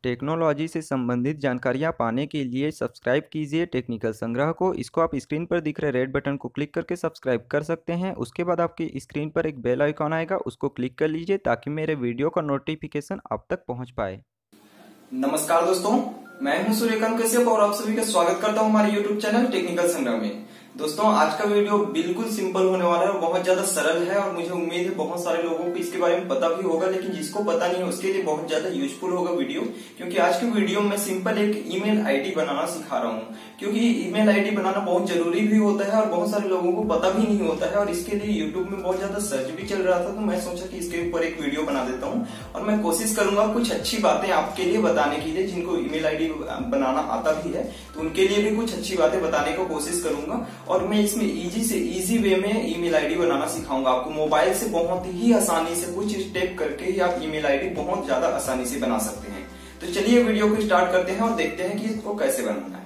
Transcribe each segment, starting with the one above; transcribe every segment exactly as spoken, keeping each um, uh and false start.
Technology से संबंधित जानकारियाँ पाने के लिए सब्सक्राइब कीजिए टेक्निकल संग्रह को। इसको आप स्क्रीन पर दिख रहे रेड बटन को क्लिक करके सब्सक्राइब कर सकते हैं। उसके बाद आपकी स्क्रीन पर एक बेल आइकॉन आएगा, उसको क्लिक कर लीजिए ताकि मेरे वीडियो का नोटिफिकेशन आप तक पहुंच पाए। नमस्कार दोस्तों, मैं हूं सूर्यकांत kashyap और आप सभी का स्वागत करता हूं हमारे यूट्यूब चैनल टेक्निकल संग्रह में। दोस्तों, आज का वीडियो बिल्कुल सिंपल होने वाला है और बहुत ज्यादा सरल है और मुझे उम्मीद है बहुत सारे लोगों को इसके बारे में पता भी होगा, लेकिन जिसको पता नहीं है उसके लिए बहुत ज्यादा यूजफुल होगा वीडियो। क्योंकि आज की वीडियो में सिंपल एक ईमेल आईडी बनाना सिखा रहा हूँ, क्योंकि ईमेल आईडी बनाना बहुत जरूरी भी होता है और बहुत सारे लोगों को पता भी नहीं होता है। और इसके लिए यूट्यूब में बहुत ज्यादा सर्च भी चल रहा था, तो मैं सोचा कि इसके ऊपर एक वीडियो बना देता हूँ और मैं कोशिश करूंगा कुछ अच्छी बातें आपके लिए बताने के लिए। जिनको ईमेल आईडी बनाना आता भी है तो उनके लिए भी कुछ अच्छी बातें बताने को कोशिश करूंगा। और मैं इसमें इजी से इजी वे में ईमेल आईडी बनाना सिखाऊंगा आपको। मोबाइल से बहुत ही आसानी से कुछ स्टेप करके ही आप ईमेल आईडी बहुत ज्यादा आसानी से बना सकते हैं। तो चलिए वीडियो को स्टार्ट करते हैं और देखते हैं कि इसको कैसे बनाना है।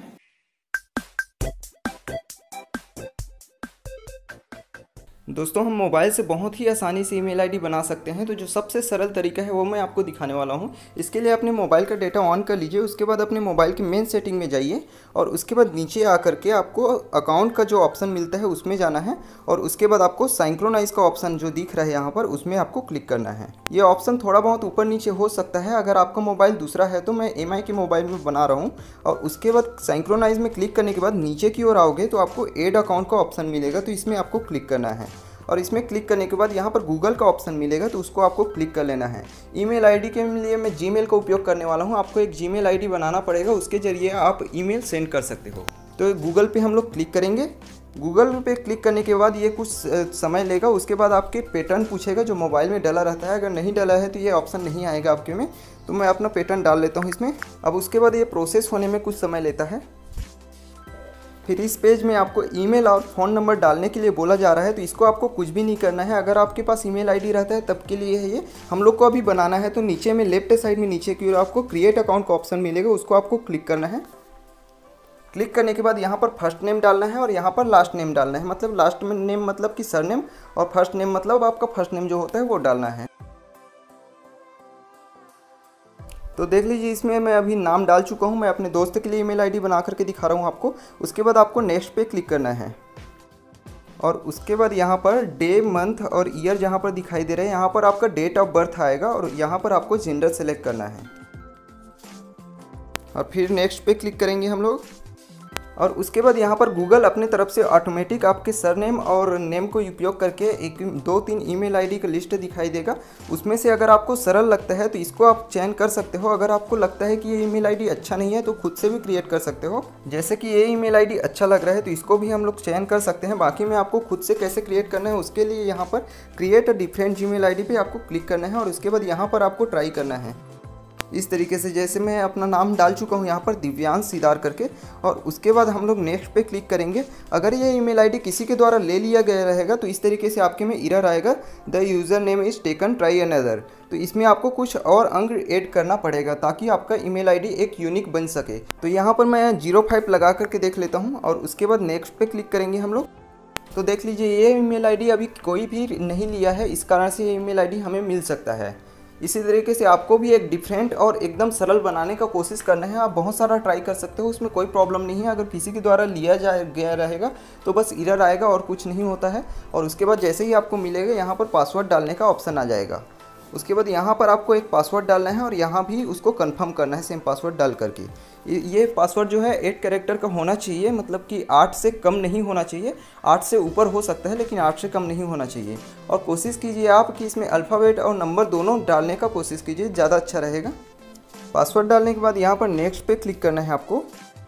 दोस्तों, हम मोबाइल से बहुत ही आसानी से ईमेल आईडी बना सकते हैं। तो जो सबसे सरल तरीका है वो मैं आपको दिखाने वाला हूं। इसके लिए अपने मोबाइल का डेटा ऑन कर लीजिए। उसके बाद अपने मोबाइल की मेन सेटिंग में जाइए और उसके बाद नीचे आकर के आपको अकाउंट का जो ऑप्शन मिलता है उसमें जाना है और उसके बाद आपको सिंक्रोनाइज का ऑप्शन जो दिख रहा है यहाँ पर, उसमें आपको क्लिक करना है। ये ऑप्शन थोड़ा बहुत ऊपर नीचे हो सकता है। अगर आपका मोबाइल दूसरा है तो मैं एम आई के मोबाइल में बना रहा हूँ। और उसके बाद सिंक्रोनाइज में क्लिक करने के बाद नीचे की ओर आओगे तो आपको ऐड अकाउंट का ऑप्शन मिलेगा, तो इसमें आपको क्लिक करना है। और इसमें क्लिक करने के बाद यहाँ पर गूगल का ऑप्शन मिलेगा, तो उसको आपको क्लिक कर लेना है। ईमेल आईडी के लिए मैं जीमेल का उपयोग करने वाला हूँ। आपको एक जीमेल आईडी बनाना पड़ेगा, उसके जरिए आप ईमेल सेंड कर सकते हो। तो गूगल पे हम लोग क्लिक करेंगे। गूगल पे क्लिक करने के बाद ये कुछ समय लेगा। उसके बाद आपके पैटर्न पूछेगा जो मोबाइल में डला रहता है। अगर नहीं डला है तो ये ऑप्शन नहीं आएगा आपके में, तो मैं अपना पैटर्न डाल लेता हूँ इसमें। अब उसके बाद ये प्रोसेस होने में कुछ समय लेता है। फिर इस पेज में आपको ईमेल और फ़ोन नंबर डालने के लिए बोला जा रहा है, तो इसको आपको कुछ भी नहीं करना है। अगर आपके पास ईमेल आईडी रहता है तब के लिए है ये। हम लोग को अभी बनाना है, तो नीचे में लेफ्ट साइड में नीचे की ओर आपको क्रिएट अकाउंट का ऑप्शन मिलेगा, उसको आपको क्लिक करना है। क्लिक करने के बाद यहाँ पर फर्स्ट नेम डालना है और यहाँ पर लास्ट नेम डालना है। मतलब लास्ट नेम मतलब कि सरनेम और फर्स्ट नेम मतलब आपका फर्स्ट नेम जो होता है वो डालना है। तो देख लीजिए, इसमें मैं अभी नाम डाल चुका हूँ। मैं अपने दोस्त के लिए ईमेल आईडी बना करके दिखा रहा हूँ आपको। उसके बाद आपको नेक्स्ट पे क्लिक करना है और उसके बाद यहाँ पर डे, मंथ और ईयर जहाँ पर दिखाई दे रहे हैं, यहाँ पर आपका डेट ऑफ बर्थ आएगा और यहाँ पर आपको जेंडर सेलेक्ट करना है। और फिर नेक्स्ट पे क्लिक करेंगे हम लोग। और उसके बाद यहाँ पर गूगल अपने तरफ से ऑटोमेटिक आपके सरनेम और नेम को उपयोग करके एक दो तीन ईमेल आईडी का लिस्ट दिखाई देगा। उसमें से अगर आपको सरल लगता है तो इसको आप चयन कर सकते हो। अगर आपको लगता है कि ये ईमेल आईडी अच्छा नहीं है तो खुद से भी क्रिएट कर सकते हो। जैसे कि ये ईमेल आईडी अच्छा लग रहा है तो इसको भी हम लोग चयन कर सकते हैं। बाकी में आपको खुद से कैसे क्रिएट करना है उसके लिए यहाँ पर create a different Gmail ID पे आपको क्लिक करना है और उसके बाद यहाँ पर आपको ट्राई करना है इस तरीके से। जैसे मैं अपना नाम डाल चुका हूँ यहाँ पर दिव्यांश सीदार करके, और उसके बाद हम लोग नेक्स्ट पे क्लिक करेंगे। अगर ये ईमेल आईडी किसी के द्वारा ले लिया गया रहेगा तो इस तरीके से आपके में एरर आएगा, the user name is taken try another. तो इसमें आपको कुछ और अंक ऐड करना पड़ेगा ताकि आपका ईमेल आईडी एक यूनिक बन सके। तो यहाँ पर मैं जीरो फाइव लगा करके देख लेता हूँ और उसके बाद नेक्स्ट पे क्लिक करेंगे हम लोग। तो देख लीजिए, ये ईमेल आईडी अभी कोई भी नहीं लिया है, इस कारण से ये ईमेल आईडी हमें मिल सकता है। इसी तरीके से आपको भी एक डिफरेंट और एकदम सरल बनाने का कोशिश करना है। आप बहुत सारा ट्राई कर सकते हो, उसमें कोई प्रॉब्लम नहीं है। अगर किसी के द्वारा लिया जा गया रहेगा तो बस एरर आएगा और कुछ नहीं होता है। और उसके बाद जैसे ही आपको मिलेगा यहाँ पर पासवर्ड डालने का ऑप्शन आ जाएगा। उसके बाद यहाँ पर आपको एक पासवर्ड डालना है और यहाँ भी उसको कंफर्म करना है सेम पासवर्ड डाल करके। ये पासवर्ड जो है एट कैरेक्टर का होना चाहिए, मतलब कि आठ से कम नहीं होना चाहिए। आठ से ऊपर हो सकता है लेकिन आठ से कम नहीं होना चाहिए। और कोशिश कीजिए आप कि इसमें अल्फ़ाबेट और नंबर दोनों डालने का कोशिश कीजिए, ज़्यादा अच्छा रहेगा। पासवर्ड डालने के बाद यहाँ पर नेक्स्ट पे क्लिक करना है आपको।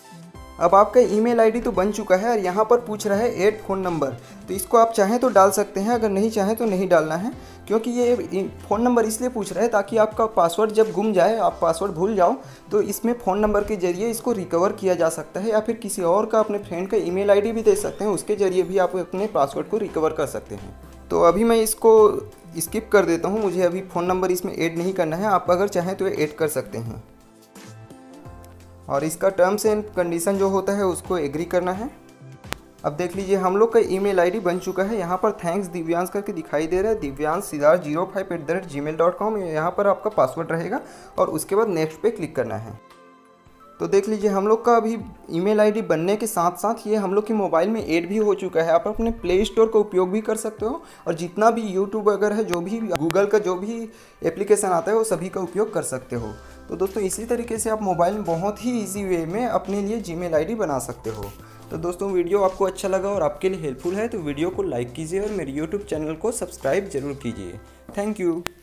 अब आपका ईमेल आईडी तो बन चुका है और यहाँ पर पूछ रहा है ऐड फ़ोन नंबर, तो इसको आप चाहें तो डाल सकते हैं, अगर नहीं चाहें तो नहीं डालना है। क्योंकि ये फ़ोन नंबर इसलिए पूछ रहा है ताकि आपका पासवर्ड जब गुम जाए, आप पासवर्ड भूल जाओ, तो इसमें फ़ोन नंबर के जरिए इसको रिकवर किया जा सकता है। या फिर किसी और का, अपने फ्रेंड का ईमेल आईडी भी दे सकते हैं, उसके ज़रिए भी आप अपने पासवर्ड को रिकवर कर सकते हैं। तो अभी मैं इसको स्किप कर देता हूँ, मुझे अभी फ़ोन नंबर इसमें ऐड नहीं करना है। आप अगर चाहें तो ऐड कर सकते हैं। और इसका टर्म्स एंड कंडीशन जो होता है उसको एग्री करना है। अब देख लीजिए हम लोग का ईमेल आईडी बन चुका है। यहाँ पर थैंक्स दिव्यांश करके दिखाई दे रहा है, Divyansh Siddharth zero five eight the rate gmail dot com. यहाँ पर आपका पासवर्ड रहेगा और उसके बाद नेक्स्ट पे क्लिक करना है। तो देख लीजिए हम लोग का अभी ईमेल आईडी बनने के साथ साथ ये हम लोग के मोबाइल में ऐड भी हो चुका है। आप अपने प्ले स्टोर का उपयोग भी कर सकते हो और जितना भी यूट्यूब वगैरह है, जो भी गूगल का जो भी एप्लीकेशन आता है वो सभी का उपयोग कर सकते हो। तो दोस्तों इसी तरीके से आप मोबाइल में बहुत ही ईजी वे में अपने लिए जीमेल आईडी बना सकते हो। तो दोस्तों वीडियो आपको अच्छा लगा और आपके लिए हेल्पफुल है तो वीडियो को लाइक कीजिए और मेरे यूट्यूब चैनल को सब्सक्राइब जरूर कीजिए। Thank you.